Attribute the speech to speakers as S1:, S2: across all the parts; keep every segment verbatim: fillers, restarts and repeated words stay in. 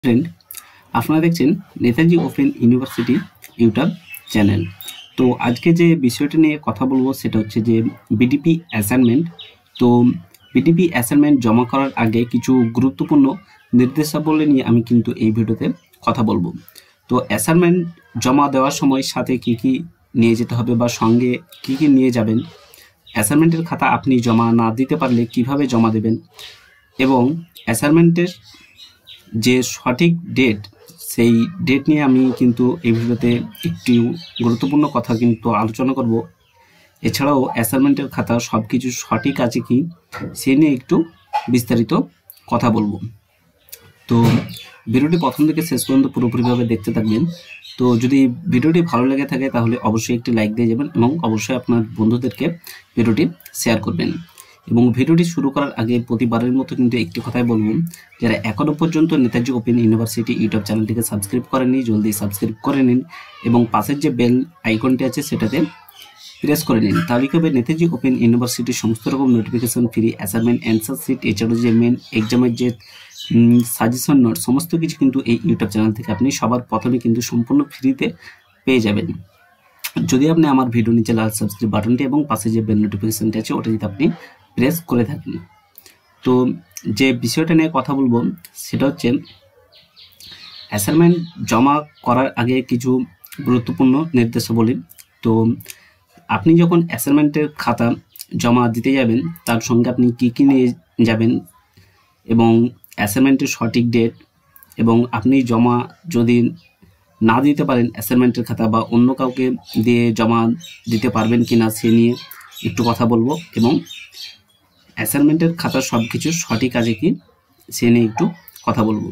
S1: Friend, আপনারা দেখছেন Netaji Open University YouTube channel. তো আজকে যে বিষয়টা নিয়ে কথা বলবো সেটা হচ্ছে যে বিডিপি অ্যাসাইনমেন্ট। তো বিডিপি অ্যাসাইনমেন্ট জমা করার আগে কিছু গুরুত্বপূর্ণ নির্দেশাবলী নিয়ে আমি কিন্তু এই ভিডিওতে কথা বলবো। তো অ্যাসাইনমেন্ট জমা দেওয়ার সময় সাথে কি কি নিয়ে যেতে হবে বা সঙ্গে কি কি নিয়ে যাবেন, অ্যাসাইনমেন্টের খাতা আপনি জমা না দিতে পারলে কিভাবে জমা দেবেন, এবং অ্যাসাইনমেন্টের যে সঠিক ডেট সেই ডেট নিয়ে আমি কিন্তু এই ভিডিওতে একটি গুরুত্বপূর্ণ কথা কিন্তু আলোচনা করব। এছাড়াও অ্যাসাইনমেন্টের খাতা সব কিছু সঠিক আছে কি সে নিয়ে একটু বিস্তারিত কথা বলবো। তো ভিডিওটি প্রথম থেকে শেষ পর্যন্ত পুরোপুরিভাবে দেখতে থাকবেন। তো যদি ভিডিওটি ভালো লেগে থাকে তাহলে অবশ্যই একটি লাইক দিয়ে যাবেন এবং অবশ্যই আপনার বন্ধুদেরকে ভিডিওটি শেয়ার করবেন। এবং ভিডিওটি শুরু করার আগে প্রতিবারের মতো কিন্তু একটি কথাই বলবো, যারা এখনও পর্যন্ত নেতাজি ওপেন ইউনিভার্সিটি ইউটিউব চ্যানেলটিকে সাবস্ক্রাইব করেননি জলদি সাবস্ক্রাইব করে নিন এবং পাশের যে বেল আইকনটি আছে সেটাতে প্রেস করে নিন। তাহলে কি হবে, নেতাজি ওপেন ইউনিভার্সিটির সমস্ত রকম notification, free assignment, answer sheet, এছাড়াও যে মেন এক্সামের যে সাজেশন নোট সমস্ত কিছু কিন্তু এই ইউটিউব চ্যানেল থেকে আপনি সবার প্রথমে কিন্তু সম্পূর্ণ ফ্রিতে পেয়ে যাবেন। যদি আপনি আমার ভিডিও নিচে লাল সাবস্ক্রাইব বাটনটি এবং পাশে যে বেল নোটিফিকেশনটি আছে ওটা যদি আপনি প্রেস করে থাকেন। তো যে বিষয়টা নিয়ে কথা বলবো সেটা হচ্ছে অ্যাসাইনমেন্ট জমা করার আগে কিছু গুরুত্বপূর্ণ নির্দেশাবলী। তো আপনি যখন অ্যাসাইনমেন্টের খাতা জমা দিতে যাবেন তার সঙ্গে আপনি কী কী নিয়ে যাবেন এবং অ্যাসাইনমেন্টের সঠিক ডেট, এবং আপনি জমা যদি না দিতে পারেন অ্যাসাইনমেন্টের খাতা বা অন্য কাউকে দিয়ে জমা দিতে পারবেন কি না সে নিয়ে একটু কথা বলবো, এবং অ্যাসাইনমেন্টের খাতা সব কিছু সঠিক আছে কি সে নিয়ে একটু কথা বলবো।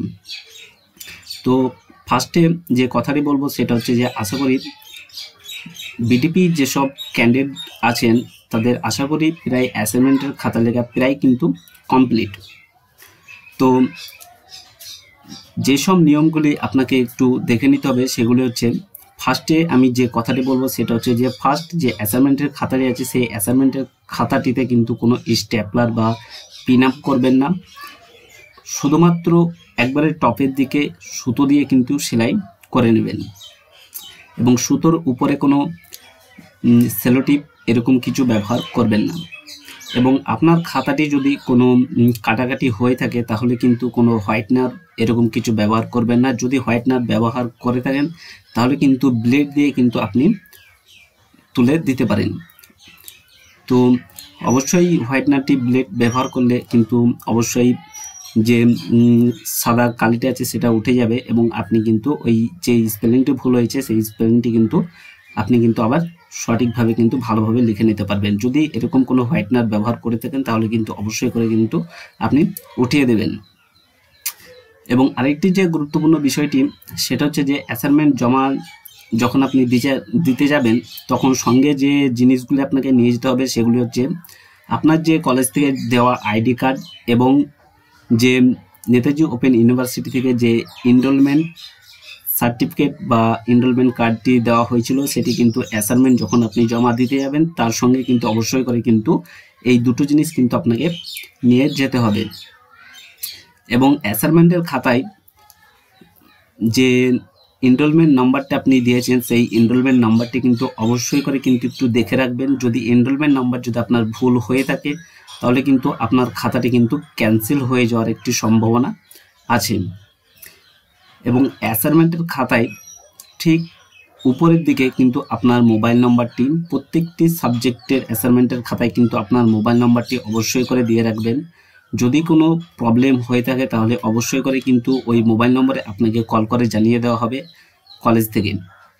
S1: তো ফার্স্টে যে কথাটি বলবো সেটা হচ্ছে যে আশা করি বিডিপি যেসব ক্যান্ডিডেট আছেন তাদের আশা করি প্রায় অ্যাসাইনমেন্টের খাতা লেখা প্রায় কিন্তু কমপ্লিট। তো যেসব নিয়মগুলি আপনাকে একটু দেখে নিতে হবে সেগুলি হচ্ছে, ফার্স্টে আমি যে কথাটি বলবো সেটা হচ্ছে যে ফার্স্ট যে অ্যাসাইনমেন্টের খাতাটি আছে সেই অ্যাসাইনমেন্টের খাতাটিতে কিন্তু কোনো স্টেপলার বা পিন আপ করবেন না, শুধুমাত্র একবারে টপের দিকে সুতো দিয়ে কিন্তু সেলাই করে নেবেন এবং সুতোর উপরে কোনো সেলোটিপ এরকম কিছু ব্যবহার করবেন না। এবং আপনার খাতাটি যদি কোনো কাটাকাটি হয়ে থাকে তাহলে কিন্তু কোনো হোয়াইটনার এরকম কিছু ব্যবহার করবেন না। যদি হোয়াইটনার ব্যবহার করে থাকেন তাহলে কিন্তু ব্লেড দিয়ে কিন্তু আপনি তুলে দিতে পারেন। তো অবশ্যই হোয়াইটনারটি ব্লেড ব্যবহার করলে কিন্তু অবশ্যই যে সাদা কালিটা আছে সেটা উঠে যাবে এবং আপনি কিন্তু ওই যে স্পেলিংটি ভুল হয়েছে সেই স্পেলিংটি কিন্তু আপনি কিন্তু আবার সঠিকভাবে কিন্তু ভালোভাবে লিখে নিতে পারবেন। যদি এরকম কোনো হোয়াইটনার ব্যবহার করে থাকেন তাহলে কিন্তু অবশ্যই করে কিন্তু আপনি উঠিয়ে দেবেন। এবং আরেকটি যে গুরুত্বপূর্ণ বিষয়টি সেটা হচ্ছে যে অ্যাসাইনমেন্ট জমা যখন আপনি দিতে যাবেন তখন সঙ্গে যে জিনিসগুলি আপনাকে নিয়ে যেতে হবে সেগুলি হচ্ছে আপনার যে কলেজ থেকে দেওয়া আইডি কার্ড এবং যে নেতাজি ওপেন ইউনিভার্সিটি থেকে যে এনরোলমেন্ট সার্টিফিকেট বা এনরোলমেন্ট কার্ডটি দেওয়া হয়েছিল সেটি কিন্তু অ্যাসাইনমেন্ট যখন আপনি জমা দিতে যাবেন তার সঙ্গে কিন্তু অবশ্যই করে কিন্তু এই দুটো জিনিস কিন্তু আপনাকে নিয়ে যেতে হবে। এবং অ্যাসাইনমেন্টের খাতায় যে এনরোলমেন্ট নাম্বারটা আপনি দিয়েছেন সেই এনরোলমেন্ট নাম্বারটি কিন্তু অবশ্যই করে কিন্তু একটু দেখে রাখবেন। যদি এনরোলমেন্ট নাম্বার যদি আপনার ভুল হয়ে থাকে তাহলে কিন্তু আপনার খাতাটি কিন্তু ক্যান্সেল হয়ে যাওয়ার একটি সম্ভাবনা আছে। এবং অ্যাসাইনমেন্টের খাতায় ঠিক উপরের দিকে কিন্তু আপনার মোবাইল নাম্বারটি, প্রত্যেকটি সাবজেক্টের অ্যাসাইনমেন্টের খাতায় কিন্তু আপনার মোবাইল নাম্বারটি অবশ্যই করে দিয়ে রাখবেন। যদি কোনো প্রবলেম হয়ে থাকে তাহলে অবশ্যই করে কিন্তু ওই মোবাইল নম্বরে আপনাকে কল করে জানিয়ে দেওয়া হবে কলেজ থেকে।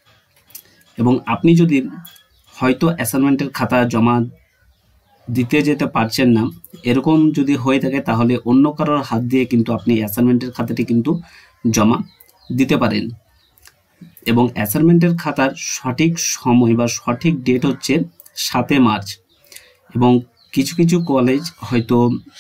S1: এবং আপনি যদি হয়তো অ্যাসাইনমেন্টের খাতা জমা দিতে যেতে পারছেন না এরকম যদি হয়ে থাকে তাহলে অন্য কারোর হাত দিয়ে কিন্তু আপনি অ্যাসাইনমেন্টের খাতাটি কিন্তু জমা দিতে পারেন। এবং অ্যাসাইনমেন্টের খাতার সঠিক সময় বা সঠিক ডেট হচ্ছে সাতই মার্চ। এবং কিছু কিছু কলেজ হয়তো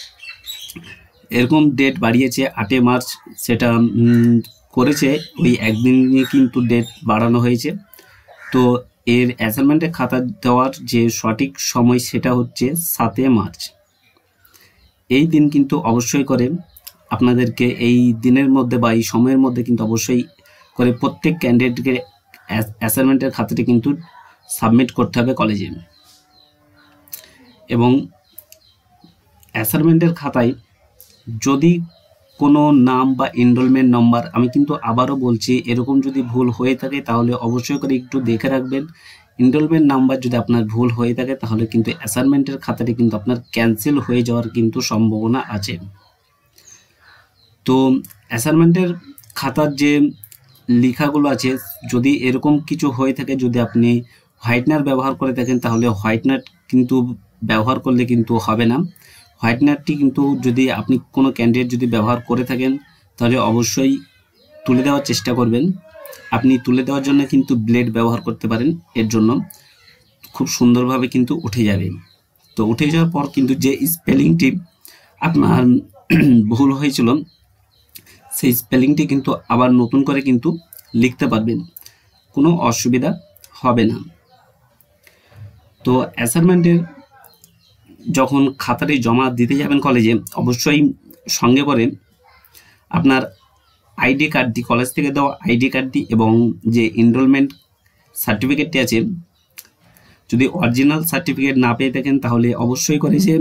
S1: এরকম ডেট বাড়িয়েছে আটই মার্চ, সেটা করেছে ওই একদিনই কিন্তু ডেট বাড়ানো হয়েছে। তো এর অ্যাসাইনমেন্টের খাতা দেওয়ার যে সঠিক সময় সেটা হচ্ছে সাতই মার্চ। এই দিন কিন্তু অবশ্যই করে আপনাদেরকে এই দিনের মধ্যে বা এই সময়ের মধ্যে কিন্তু অবশ্যই করে প্রত্যেক ক্যান্ডিডেটকে অ্যাসাইনমেন্টের খাতাটি কিন্তু সাবমিট করতে হবে কলেজে। এবং অ্যাসাইনমেন্টের খাতায় যদি কোনো নাম বা এনরোলমেন্ট নম্বর, আমি কিন্তু আবারও বলছি, এরকম যদি ভুল হয়ে থাকে তাহলে অবশ্যই করে একটু দেখে রাখবেন। এনরোলমেন্ট নাম্বার যদি আপনার ভুল হয়ে থাকে তাহলে কিন্তু অ্যাসাইনমেন্টের খাতাটি কিন্তু আপনার ক্যান্সেল হয়ে যাওয়ার কিন্তু সম্ভাবনা আছে। তো অ্যাসাইনমেন্টের খাতার যে লেখাগুলো আছে, যদি এরকম কিছু হয়ে থাকে, যদি আপনি হোয়াইটনার ব্যবহার করে থাকেন তাহলে হোয়াইটনার কিন্তু ব্যবহার করলে কিন্তু হবে না। হোয়াইটনারটি কিন্তু যদি আপনি কোনো ক্যান্ডিডেট যদি ব্যবহার করে থাকেন তাহলে অবশ্যই তুলে দেওয়ার চেষ্টা করবেন। আপনি তুলে দেওয়ার জন্য কিন্তু ব্লেড ব্যবহার করতে পারেন, এর জন্য খুব সুন্দরভাবে কিন্তু উঠে যাবে। তো উঠে যাওয়ার পর কিন্তু যে স্পেলিংটি আপনার ভুল হয়েছিল সেই স্পেলিংটি কিন্তু আবার নতুন করে কিন্তু লিখতে পারবেন, কোনো অসুবিধা হবে না। তো অ্যাসাইনমেন্টের যখন খাতাটি জমা দিতে যাবেন কলেজে, অবশ্যই সঙ্গে করে আপনার আইডি কার্ডটি, কলেজ থেকে দেওয়া আইডি কার্ডটি এবং যে এনরোলমেন্ট সার্টিফিকেটটি আছে, যদি অরিজিনাল সার্টিফিকেট না পেয়ে থাকেন তাহলে অবশ্যই করে যে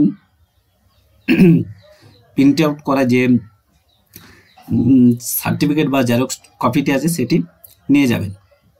S1: প্রিন্ট আউট করা যে সার্টিফিকেট বা জেরক্স কপিটি আছে সেটি নিয়ে যাবেন।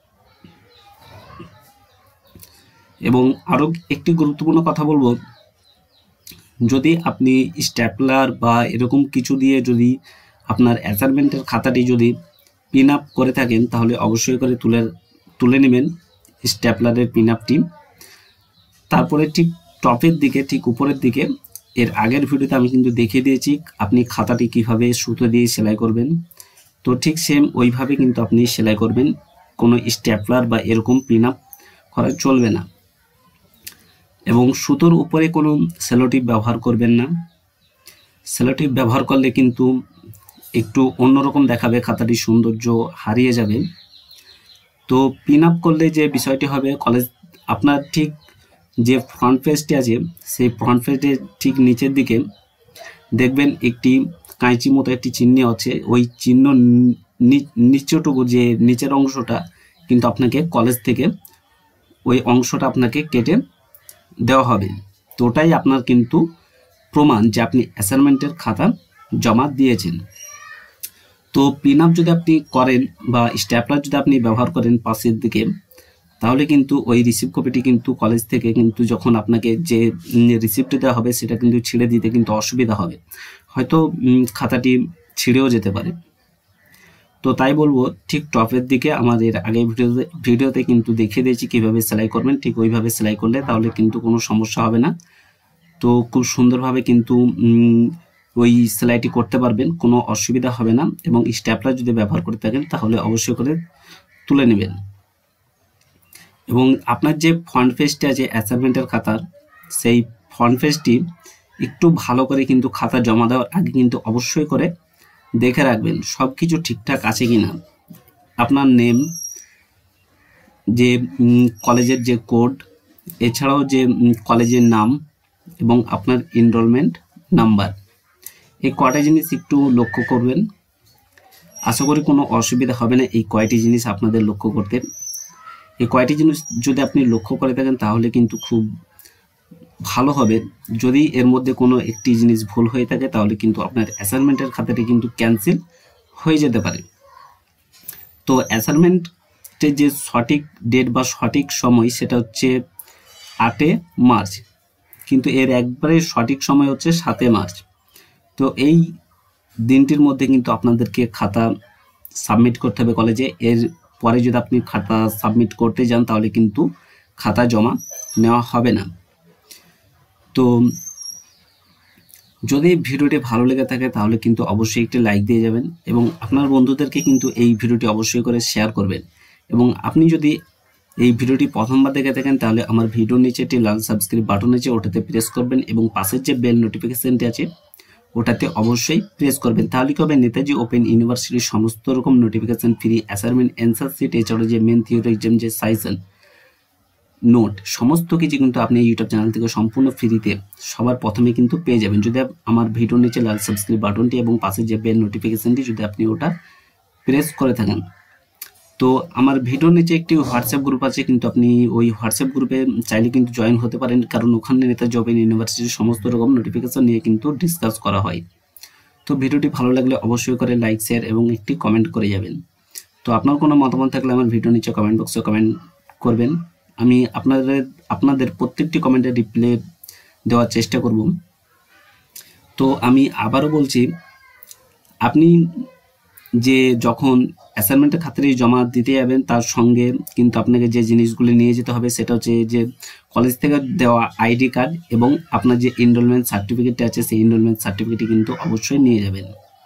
S1: এবং আরও একটি গুরুত্বপূর্ণ কথা বলবো, যদি আপনি স্ট্যাপলার বা এরকম কিছু দিয়ে যদি আপনার অ্যাসাইনমেন্টের খাতাটি যদি পিন আপ করে থাকেন তাহলে অবশ্যই করে তুলে তুলে নেবেন স্ট্যাপলারের পিন আপটি। তারপরে ঠিক টপের দিকে, ঠিক উপরের দিকে, এর আগের ভিডিওতে আমি কিন্তু দেখিয়ে দিয়েছি আপনি খাতাটি কিভাবে সুতো দিয়ে সেলাই করবেন। তো ঠিক সেম ওইভাবে কিন্তু আপনি সেলাই করবেন, কোনো স্ট্যাপলার বা এরকম পিন আপ করা চলবে না। এবং সুতোর উপরে কোনো সেলোটিপ ব্যবহার করবেন না। সেলোটিপ ব্যবহার করলে কিন্তু একটু অন্যরকম দেখাবে, খাতাটি সৌন্দর্য হারিয়ে যাবে। তো পিন আপ করলে যে বিষয়টি হবে, কলেজ আপনার ঠিক যে ফ্রন্ট পেজটি আছে সেই ফ্রন্ট পেজের ঠিক নিচের দিকে দেখবেন একটি কাঁচি মতো একটি চিহ্ন আছে, ওই চিহ্ন নিচটুকু যে নিচের অংশটা কিন্তু আপনাকে কলেজ থেকে ওই অংশটা আপনাকে কেটে দেওয়া হবে। তো ওটাই আপনার কিন্তু প্রমাণ যে আপনি অ্যাসাইনমেন্টের খাতা জমা দিয়েছেন। তো পিন আপ যদি আপনি করেন বা স্ট্যাপলার যদি আপনি ব্যবহার করেন পাশের দিকে, তাহলে কিন্তু ওই রিসিভ কপিটি কিন্তু কলেজ থেকে কিন্তু যখন আপনাকে যে রিসিপ্টটি দেওয়া হবে সেটা কিন্তু ছিঁড়ে দিতে কিন্তু অসুবিধা হবে, হয়তো খাতাটি ছিঁড়েও যেতে পারে। তো তাই বলবো ঠিক টপের দিকে আমাদের আগের ভিডিওতে ভিডিওতে কিন্তু দেখিয়ে দিয়েছি কীভাবে সেলাই করবেন, ঠিক ওইভাবে সেলাই করলে তাহলে কিন্তু কোনো সমস্যা হবে না। তো খুব সুন্দরভাবে কিন্তু ওই সেলাইটি করতে পারবেন, কোনো অসুবিধা হবে না। এবং স্ট্যাপলার যদি ব্যবহার করে থাকেন তাহলে অবশ্যই করে তুলে নেবেন। এবং আপনার যে ফ্রন্ট পেজটি আছে অ্যাসাইনমেন্টের খাতার, সেই ফ্রন্ট পেজটি একটু ভালো করে কিন্তু খাতা জমা দেওয়ার আগে কিন্তু অবশ্যই করে দেখে রাখবেন সব কিছু ঠিকঠাক আছে কি না। আপনার নেম, যে কলেজের যে কোড, এছাড়াও যে কলেজের নাম এবং আপনার এনরোলমেন্ট নাম্বার, এই কয়টা জিনিস একটু লক্ষ্য করবেন। আশা করি কোনো অসুবিধা হবে না এই কয়টি জিনিস আপনাদের লক্ষ্য করতে। এই কয়টি জিনিস যদি আপনি লক্ষ্য করে থাকেন তাহলে কিন্তু খুব ভালো হবে। যদি এর মধ্যে কোনো একটি জিনিস ভুল হয়ে থাকে তাহলে কিন্তু আপনার অ্যাসাইনমেন্টের খাতাটি কিন্তু ক্যান্সেল হয়ে যেতে পারে। তো অ্যাসাইনমেন্টের যে সঠিক ডেট বা সঠিক সময় সেটা হচ্ছে আটই মার্চ, কিন্তু এর একবারে সঠিক সময় হচ্ছে সাতই মার্চ। তো এই দিনটির মধ্যে কিন্তু আপনাদেরকে খাতা সাবমিট করতে হবে কলেজে। এর পরে যদি আপনি খাতা সাবমিট করতে যান তাহলে কিন্তু খাতা জমা নেওয়া হবে না। তো যদি ভিডিওটি ভালো লেগে থাকে তাহলে কিন্তু অবশ্যই একটি লাইক দিয়ে যাবেন এবং আপনার বন্ধুদেরকে কিন্তু এই ভিডিওটি অবশ্যই করে শেয়ার করবেন। এবং আপনি যদি এই ভিডিওটি প্রথমবার দেখে থাকেন তাহলে আমার ভিডিওর নিচে একটি লাল সাবস্ক্রাইব বাটন আছে, ওটাতে প্রেস করবেন এবং পাশের যে বেল নোটিফিকেশনটি আছে ওটাতে অবশ্যই প্রেস করবেন। তাহলে কি হবে, নেতাজি ওপেন ইউনিভার্সিটির সমস্ত রকম notification, free assignment, answer sheet, এছাড়াও যে মেন থিওরি এক্সাম যে সাজেশন নোট সমস্ত কিছু কিন্তু আপনি ইউটিউব চ্যানেল থেকে সম্পূর্ণ ফ্রিতে সবার প্রথমে কিন্তু পেয়ে যাবেন যদি আমার ভিডিওর নিচে লাল সাবস্ক্রাইব বাটনটি এবং পাশে যে বেল নোটিফিকেশনটি যদি আপনি ওটা প্রেস করে থাকেন। তো আমার ভিডিওর নিচে একটি হোয়াটসঅ্যাপ গ্রুপ আছে, কিন্তু আপনি ওই হোয়াটসঅ্যাপ গ্রুপে চাইলে কিন্তু জয়েন হতে পারেন, কারণ ওখানে নেতা জব ইন ইউনিভার্সিটির সমস্ত রকম নোটিফিকেশন নিয়ে কিন্তু ডিসকাস করা হয়। তো ভিডিওটি ভালো লাগলে অবশ্যই করে লাইক শেয়ার এবং একটি কমেন্ট করে যাবেন। তো আপনার কোনো মতামত থাকলে আমার ভিডিও নিচে কমেন্ট বক্সে কমেন্ট করবেন, আমি আপনাদের আপনাদের প্রত্যেকটি কমেন্টে রিপ্লাই দেওয়ার চেষ্টা করব। তো আমি আবারও বলছি, আপনি যে যখন অ্যাসাইনমেন্টের খাতাটি জমা দিতে যাবেন তার সঙ্গে কিন্তু আপনাকে যে জিনিসগুলি নিয়ে যেতে হবে সেটা হচ্ছে যে কলেজ থেকে দেওয়া আইডি কার্ড এবং আপনার যে এনরোলমেন্ট সার্টিফিকেটটা আছে সেই এনরোলমেন্ট সার্টিফিকেটটি কিন্তু অবশ্যই নিয়ে যাবেন।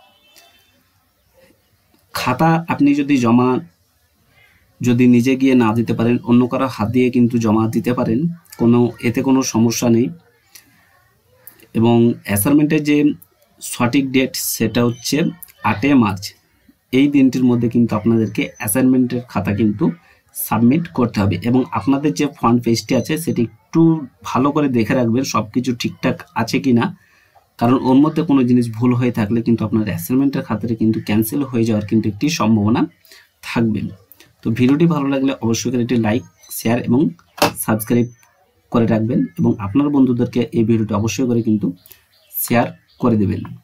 S1: খাতা আপনি যদি জমা যদি নিজে গিয়ে না দিতে পারেন, অন্য কারো হাত দিয়ে কিন্তু জমা দিতে পারেন, কোনো এতে কোনো সমস্যা নেই। এবং অ্যাসাইনমেন্টের যে সঠিক ডেট সেটা হচ্ছে আটই মার্চ। এই দিনটির মধ্যে কিন্তু আপনাদেরকে অ্যাসাইনমেন্টের খাতা কিন্তু সাবমিট করতে হবে এবং আপনাদের যে ফ্রন্ট পেজটি আছে সেটি একটু ভালো করে দেখে রাখবেন সব কিছু ঠিকঠাক আছে কি না, কারণ ওর মধ্যে কোনো জিনিস ভুল হয়ে থাকলে কিন্তু আপনার অ্যাসাইনমেন্টের খাতাটি কিন্তু ক্যান্সেল হয়ে যাওয়ার কিন্তু একটি সম্ভাবনা থাকবে। তো ভিডিওটি ভালো লাগলে অবশ্যই করে একটি লাইক শেয়ার এবং সাবস্ক্রাইব করে রাখবেন এবং আপনার বন্ধুদেরকে এই ভিডিওটি অবশ্যই করে কিন্তু শেয়ার করে দেবেন।